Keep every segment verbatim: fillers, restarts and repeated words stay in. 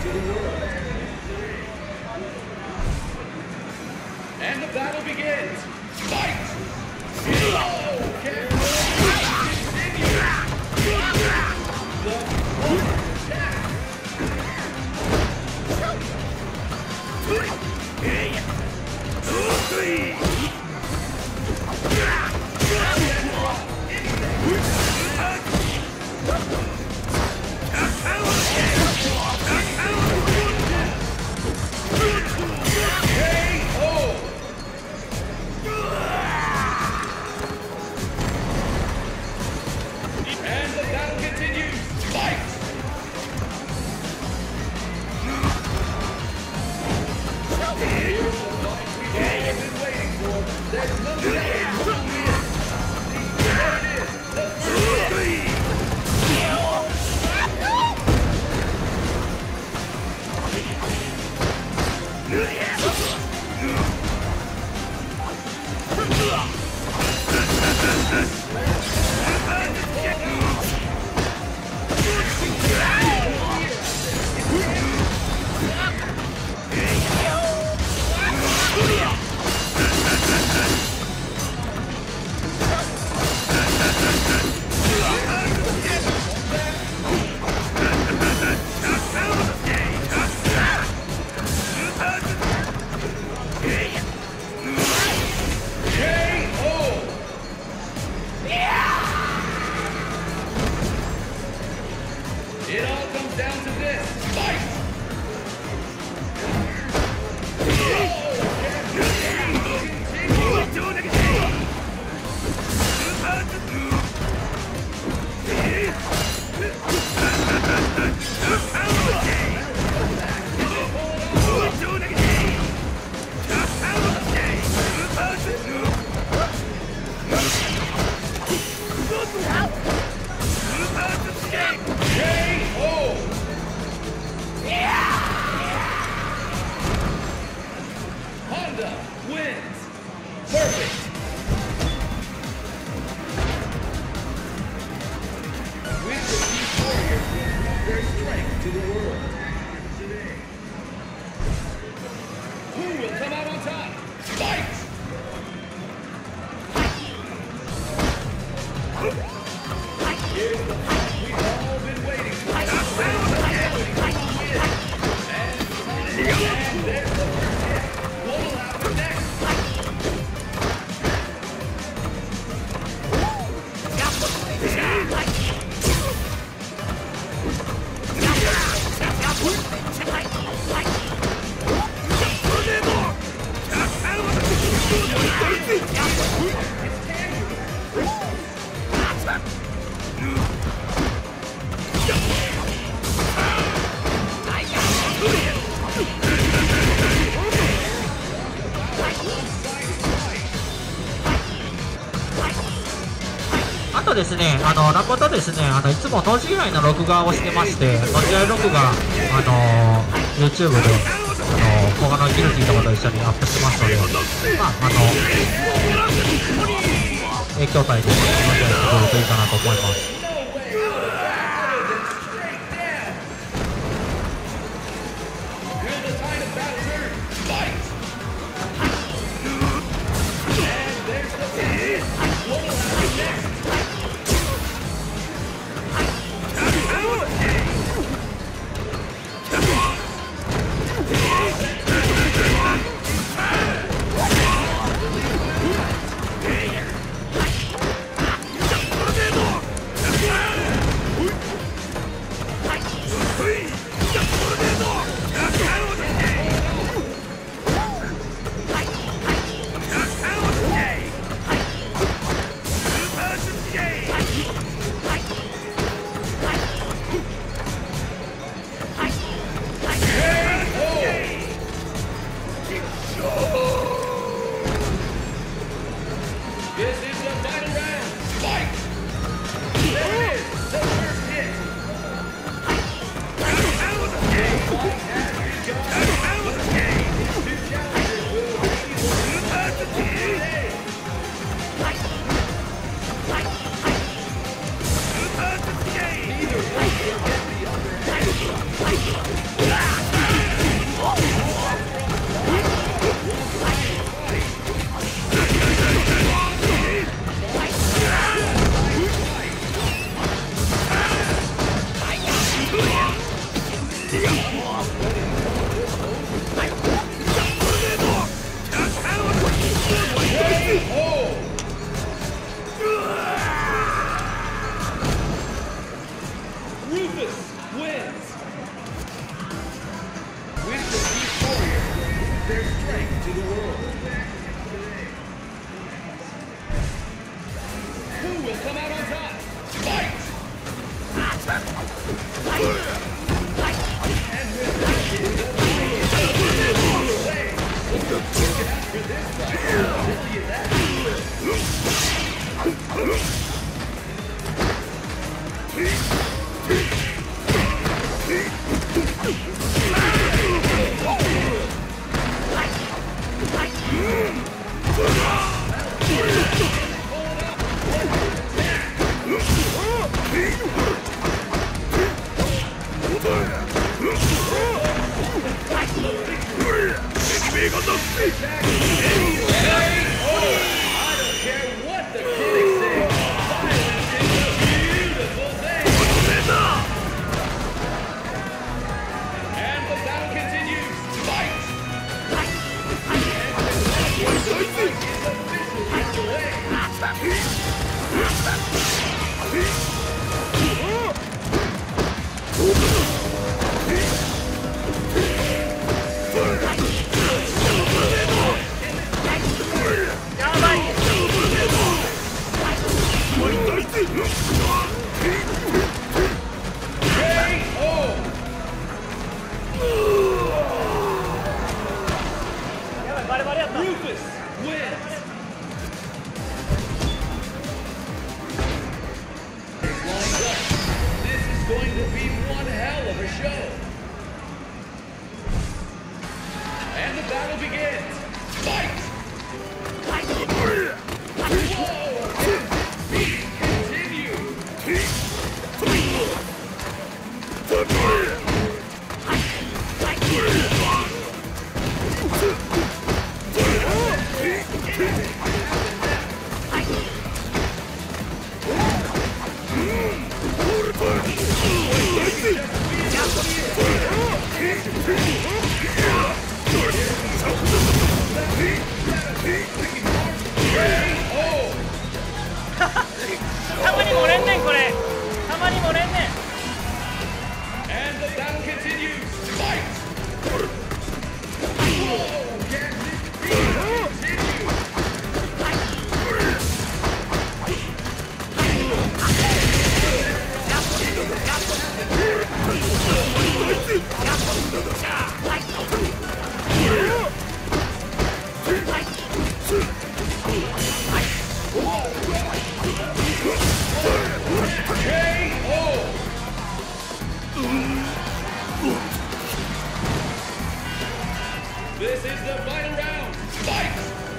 And the battle begins. Fight! Oh, can continue. The attack. And the battle continues. Fight! Here's the fight we've all been waiting for. There's no saying who will win. There it is. The three. It all comes down to this. Fight! Honda wins. Perfect. With the these warriors will prove their strength to the world. Who will come out on top? Fight! Here's the fight we've all been waiting for. And there's the first hit. What will happen next? あとですね、あの誠ですね、あのいつも同時試合の録画をしてまして、同時試合録画、あの YouTube で、あの他のギルティとかと一緒にアップしてますので、まあ、あの影響体で同時試合してくれるといいかなと思います。 Hey! Rufus wins. With the Beast Warriors bring their strength to the world. Who will come out on top? Fight! And with that, it is a after this fight, I'll tell you that. Rufus wins. Lines up. This is going to be one hell of a show. And the battle begins. Fight! Whoa! And the battle continues. Fight! Whoa! Can this be continued? This is the final round. Fight!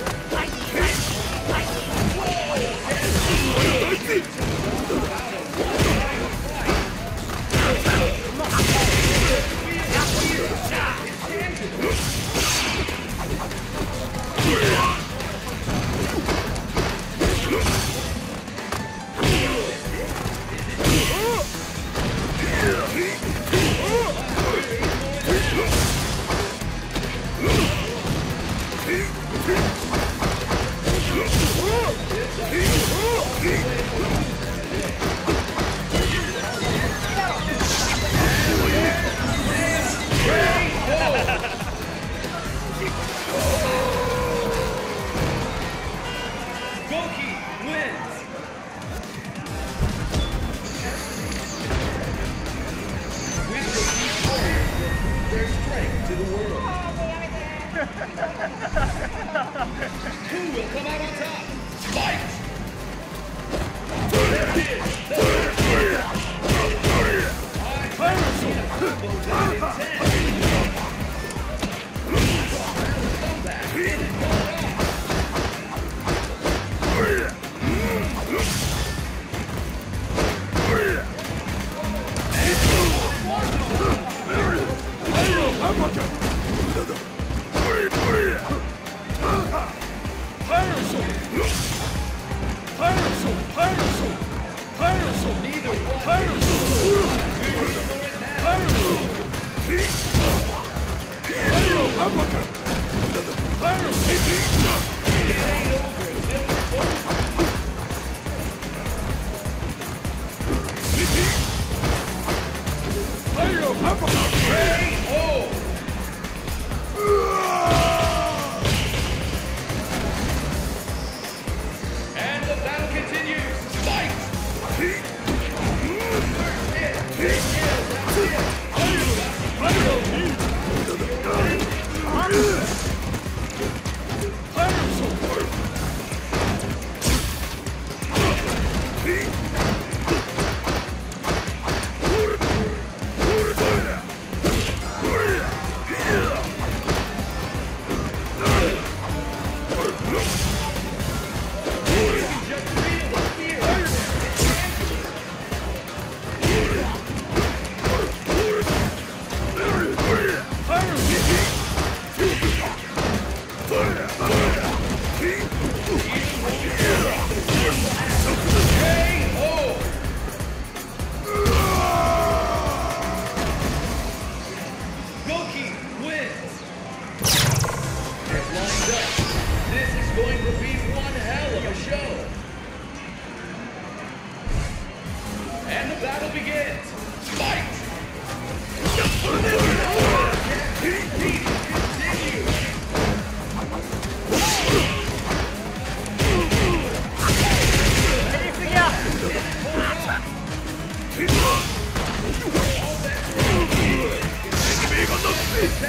Goki wins. With the Beast Warriors will prove their strength to the world. Who will come out on top? Fight! There it is. I've seen a combo that intense. Comeback in and go off. Neither one. It's